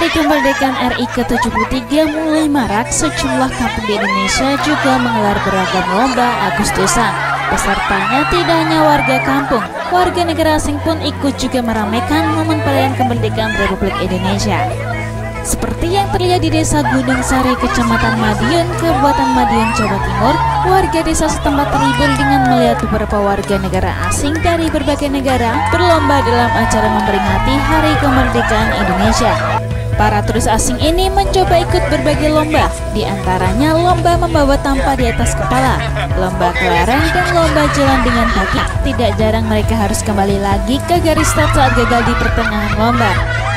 Hari Kemerdekaan RI ke-73 mulai marak, sejumlah kampung di Indonesia juga menggelar beragam lomba Agustusan. Pesertanya tidak hanya warga kampung, warga negara asing pun ikut juga meramaikan momen perayaan kemerdekaan Republik Indonesia. Seperti yang terlihat di Desa Gunung Sari, Kecamatan Madiun, Kabupaten Madiun, Jawa Timur, warga desa setempat terhibur dengan melihat beberapa warga negara asing dari berbagai negara berlomba dalam acara memperingati Hari Kemerdekaan Indonesia. Para turis asing ini mencoba ikut berbagai lomba, di antaranya lomba membawa tampa di atas kepala, lomba kelereng, dan lomba jalan dengan kaki. Tidak jarang mereka harus kembali lagi ke garis start saat gagal di pertengahan lomba.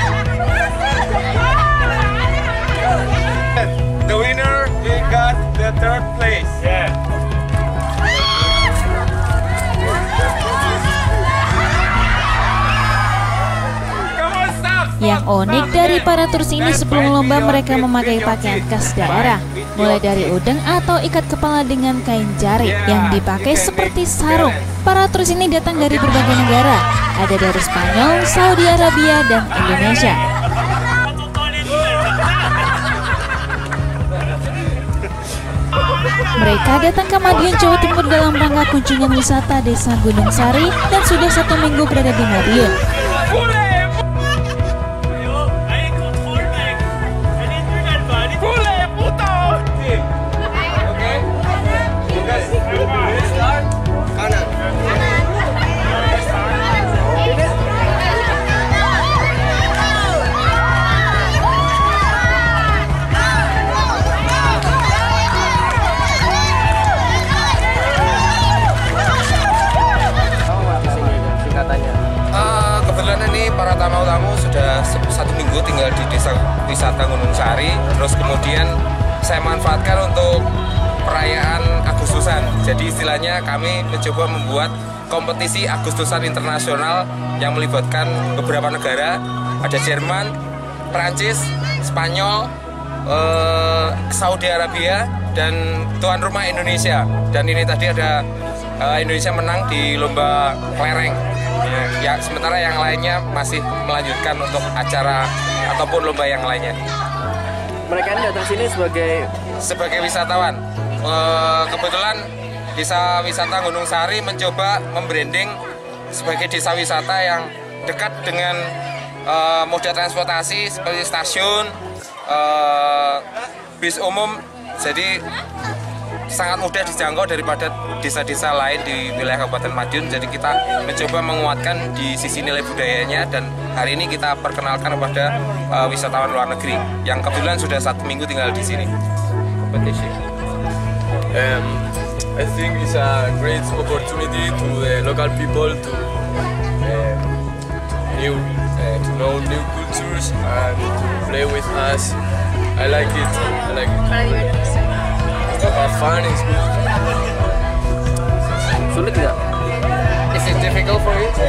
The winner, we got the third place. Yeah. Yang unik dari para turis ini, sebelum lomba mereka memakai pakaian khas daerah, mulai dari udeng atau ikat kepala dengan kain jari yang dipakai seperti sarung. Para turis ini datang dari berbagai negara, ada dari Spanyol, Saudi Arabia, dan Indonesia. Mereka datang ke Madiun, Jawa Timur dalam rangka kunjungan wisata Desa Gunung Sari dan sudah 1 minggu berada di Madiun. Kebetulan ini para tamu-tamu sudah 1 minggu tinggal di Desa Wisata Gunung Sari. Terus kemudian saya manfaatkan untuk perayaan Agustusan. Jadi istilahnya kami mencoba membuat kompetisi Agustusan internasional yang melibatkan beberapa negara. Ada Jerman, Prancis, Spanyol, Saudi Arabia, dan tuan rumah Indonesia. Dan ini tadi ada Indonesia menang di lomba kelereng. Ya, sementara yang lainnya masih melanjutkan untuk acara ataupun lomba yang lainnya. Mereka ini datang sini sebagai wisatawan. Kebetulan Desa Wisata Gunung Sari mencoba membranding sebagai desa wisata yang dekat dengan moda transportasi seperti stasiun, bis umum. Jadi sangat mudah dijangkau daripada desa-desa lain di wilayah Kabupaten Madiun. Jadi kita mencoba menguatkan di sisi nilai budayanya, dan hari ini kita perkenalkan kepada wisatawan luar negeri yang kebetulan sudah 1 minggu tinggal di sini. Competition. I think it's a great opportunity to the local people to know new cultures and play with us. I like it. Fun is good. sulit tidak? Is it difficult for you?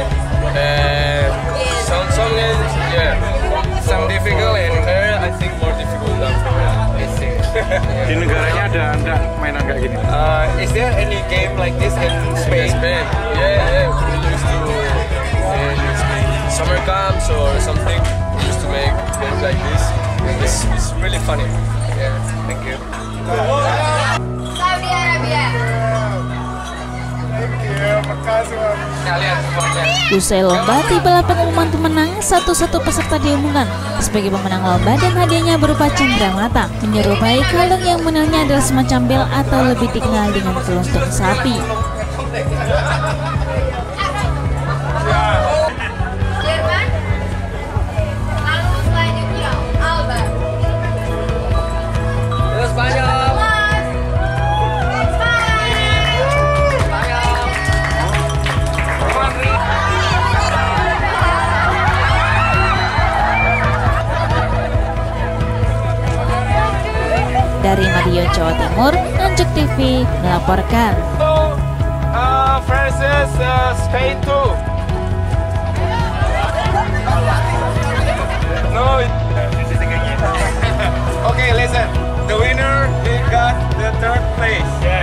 Some games, yeah. Some difficult and Here, I think more difficult than for me. Di negaranya ada mainan kayak gini? Is there any game like this in Spain? Spain, yeah. We used to in summer camps or something. We used to make games like this. It's really funny. Yeah, thank you. Saudi Arabia. Usai lomba, tibalah pengumuman pemenang. Satu-satu peserta diumumkan sebagai pemenang lomba, dan hadiahnya berupa cenderamata, menyerupai kalung yang menilainya adalah semacam bel atau lebih dikenal dengan keluntung sapi. Jerman. Lalu selanjutnya Alba. Spanyol. Dari Madiun, Jawa Timur, Anjuk TV melaporkan. Versus Spain too. No. Okay, listen. The winner, we got the third place. Yeah.